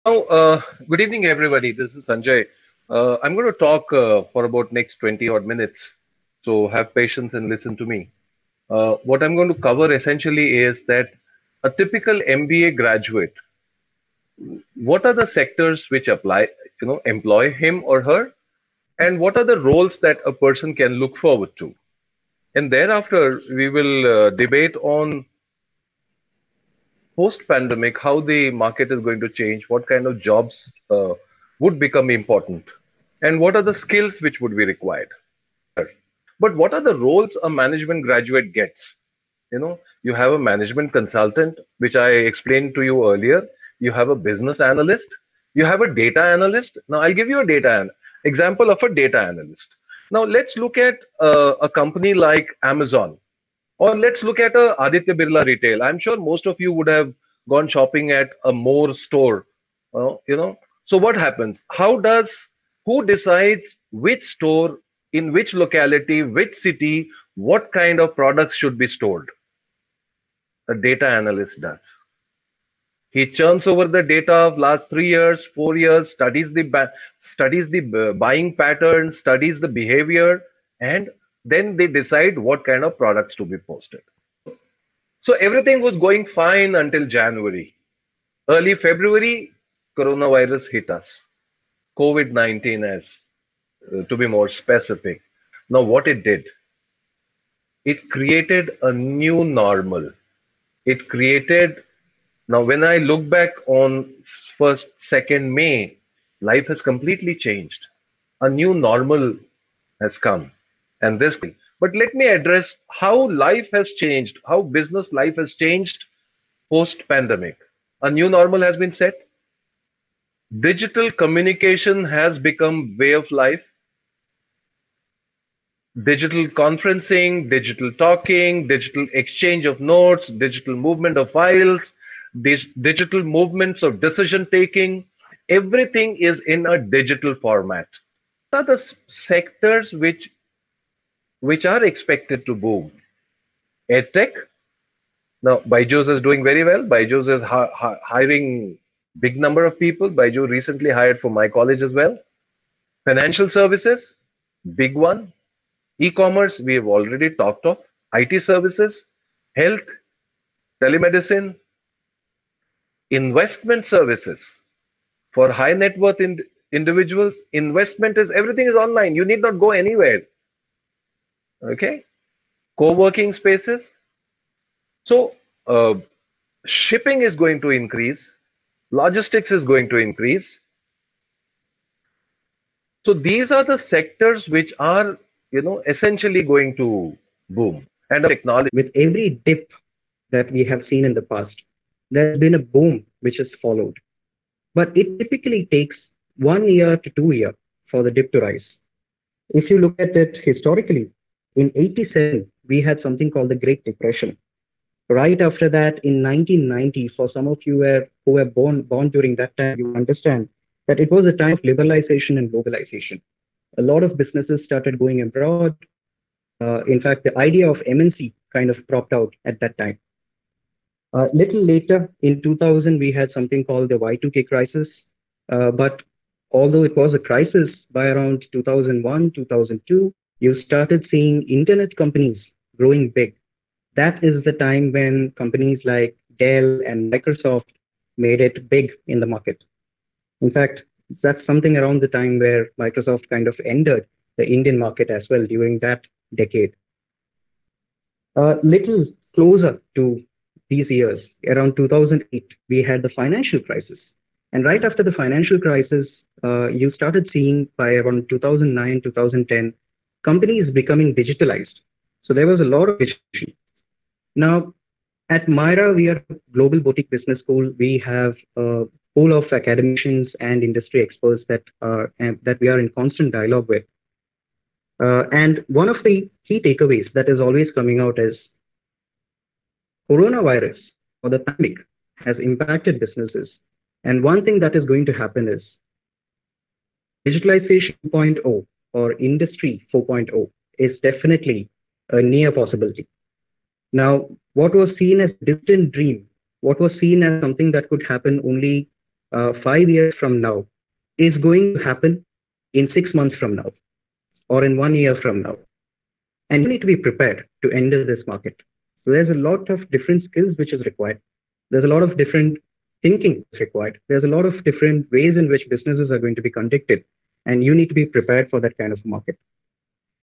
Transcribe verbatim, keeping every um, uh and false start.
Now, uh, good evening, everybody. This is Sanjay. Uh, I'm going to talk uh, for about next twenty odd minutes. So have patience and listen to me. Uh, what I'm going to cover essentially is that a typical M B A graduate, what are the sectors which apply, you know, employ him or her, and what are the roles that a person can look forward to? And thereafter, we will uh, debate on post-pandemic, how the market is going to change, what kind of jobs uh, would become important, and what are the skills which would be required. But what are the roles a management graduate gets? You know, you have a management consultant, which I explained to you earlier. You have a business analyst. You have a data analyst. Now, I'll give you a data an example of a data analyst. Now, let's look at uh, a company like Amazon. Or let's look at a Aditya Birla Retail. I'm sure most of you would have gone shopping at a More store. Uh, you know, so what happens? How does who decides which store in which locality, which city, what kind of products should be stored? A data analyst does. He churns over the data of last three years, four years, studies the ba- studies the b- buying pattern, studies the behavior, and then they decide what kind of products to be posted. So everything was going fine until January. Early February, coronavirus hit us. COVID nineteen, as uh, to be more specific. Now, what it did, it created a new normal. It created, now, when I look back on first, second May, life has completely changed. A new normal has come. And this, but let me address how life has changed, how business life has changed post pandemic. A new normal has been set. Digital communication has become way of life. Digital conferencing, digital talking, digital exchange of notes, digital movement of files, dis- digital movements of decision taking. Everything is in a digital format. What are the s- sectors which which are expected to boom? EdTech. Now, Byju's is doing very well. Byju's is hi- hi- hiring big number of people. Byju recently hired for my college as well. Financial services, big one. E-commerce, we have already talked of. I T services, health, telemedicine, investment services for high net worth in, individuals. Investment is everything is online. You need not go anywhere. Okay. Co-working spaces. So uh, shipping is going to increase. Logistics is going to increase. So these are the sectors which are, you know, essentially going to boom. And technology. With every dip that we have seen in the past, there's been a boom which has followed. But it typically takes one year to two years for the dip to rise. If you look at it historically, in eighty-seven, we had something called the Great Depression. Right after that, in nineteen ninety, for some of you were, who were born, born during that time, you understand that it was a time of liberalization and globalization. A lot of businesses started going abroad. Uh, in fact, the idea of M N C kind of propped out at that time. A little later, in two thousand, we had something called the Y two K crisis. Uh, but although it was a crisis, by around two thousand one, two thousand two, you started seeing internet companies growing big. That is the time when companies like Dell and Microsoft made it big in the market. In fact, that's something around the time where Microsoft kind of entered the Indian market as well during that decade. A little closer to these years, around two thousand eight, we had the financial crisis. And right after the financial crisis, uh, you started seeing by around two thousand nine, two thousand ten, companies becoming digitalized. So there was a lot of digitalization. Now, at Myra, we are a global boutique business school. We have a pool of academicians and industry experts that are and that we are in constant dialogue with. Uh, and one of the key takeaways that is always coming out is coronavirus or the pandemic has impacted businesses. And one thing that is going to happen is digitalization 2.0 or industry 4.0 is definitely a near possibility. Now, what was seen as a distant dream, what was seen as something that could happen only uh, five years from now is going to happen in six months from now or in one year from now. And you need to be prepared to enter this market. So there's a lot of different skills which is required. There's a lot of different thinking that's required. There's a lot of different ways in which businesses are going to be conducted. And you need to be prepared for that kind of market.